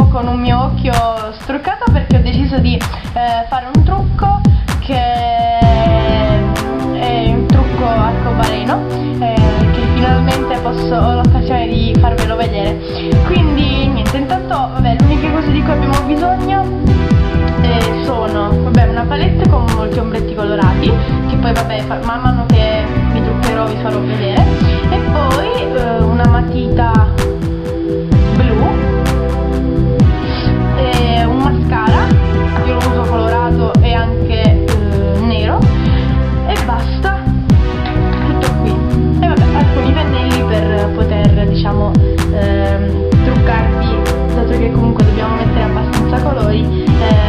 nuovo con un mio occhio struccato perché ho deciso di fare un trucco che è un trucco arcobaleno, che finalmente ho l'occasione di farvelo vedere. Quindi niente, intanto vabbè, le uniche cose di cui abbiamo bisogno sono una palette con molti ombretti colorati, che poi vabbè man mano che mi truccherò vi farò vedere, e poi una matita blu, e un mascara, io lo uso colorato e anche nero, e basta, tutto qui. E vabbè, alcuni pennelli per poter, diciamo, truccarvi, dato che comunque dobbiamo mettere abbastanza colori.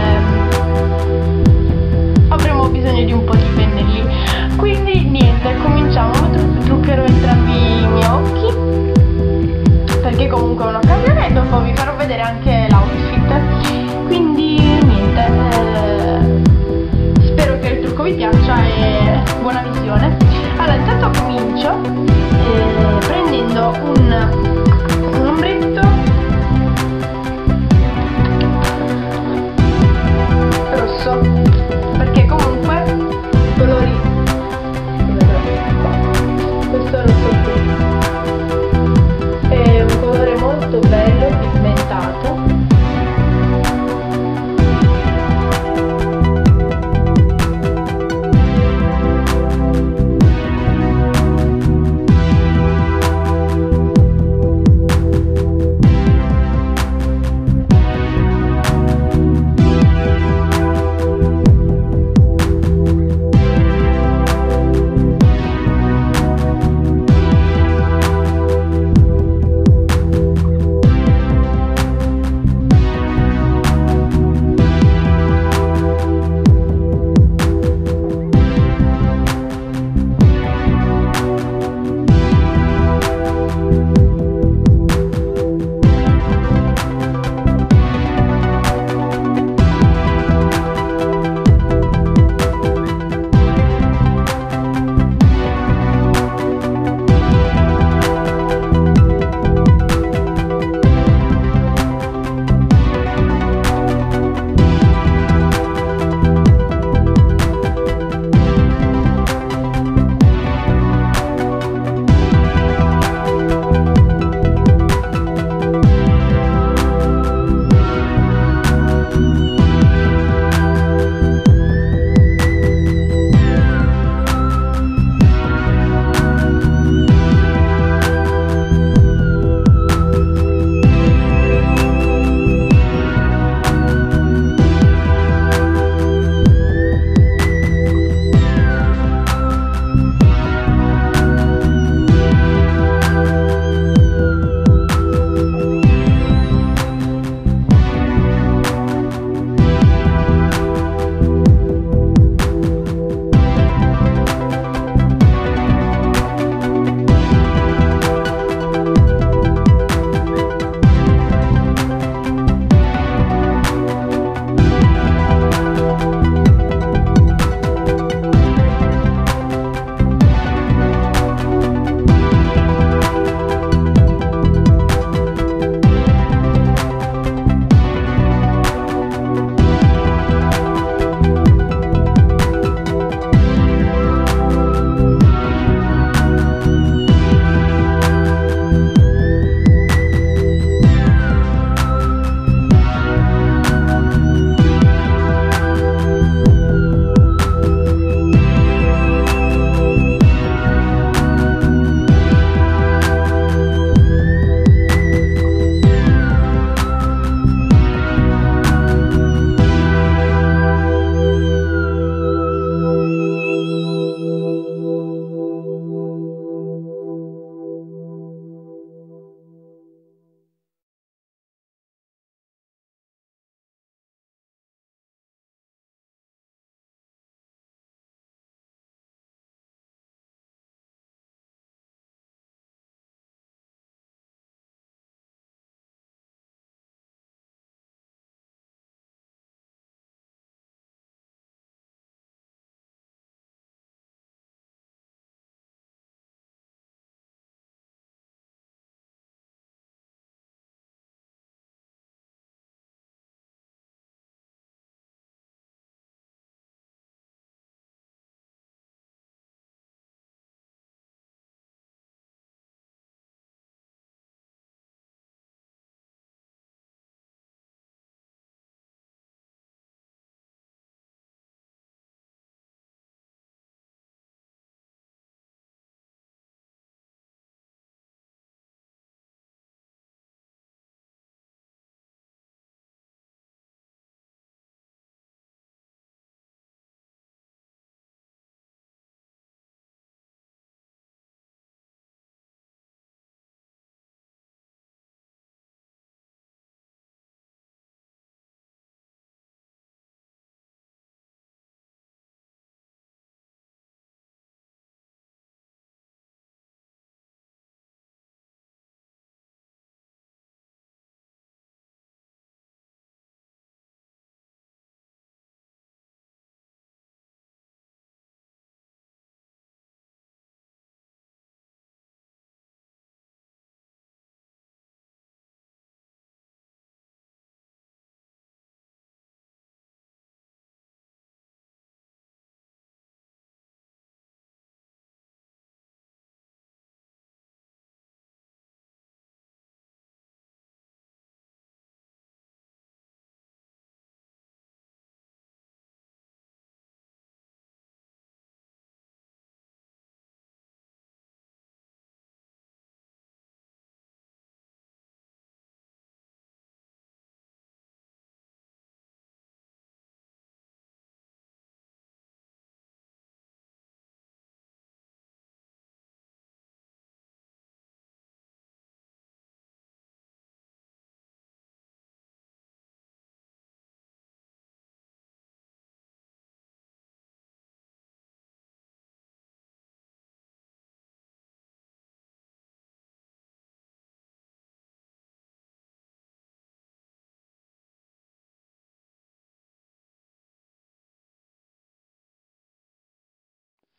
Avremo bisogno di un po' di pennelli, quindi niente, cominciamo. Truccherò entrambi i miei occhi perché comunque è un'occasione e dopo vi farò vedere anche l'outfit. Quindi niente, spero che il trucco vi piaccia e buona visione. Allora, intanto comincio prendendo un ombretto rosso, perché comunque i colori, questo rosso qui è un colore molto bello, pigmentato.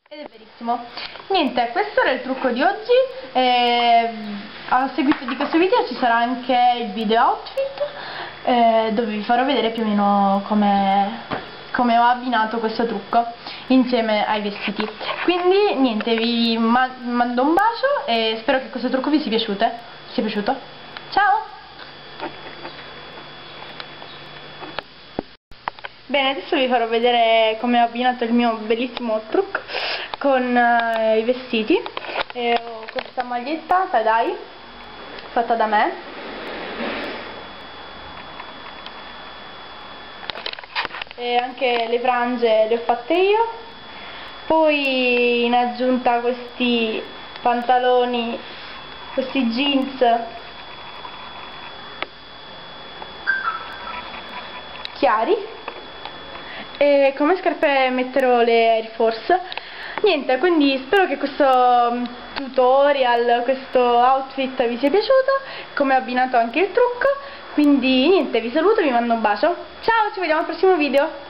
Ed è verissimo. Niente, questo era il trucco di oggi. A seguito di questo video ci sarà anche il video outfit, dove vi farò vedere più o meno come ho abbinato questo trucco insieme ai vestiti. Quindi niente, vi mando un bacio e spero che questo trucco vi sia piaciuto. Ciao! Bene, adesso vi farò vedere come ho abbinato il mio bellissimo trucco con i vestiti. Ho questa maglietta tie-dye fatta da me, e anche le frange le ho fatte io. Poi in aggiunta questi pantaloni, questi jeans chiari, e come scarpe metterò le Air Force. Niente, quindi spero che questo tutorial, questo outfit vi sia piaciuto, come ho abbinato anche il trucco. Quindi niente, vi saluto, vi mando un bacio, ciao, ci vediamo al prossimo video.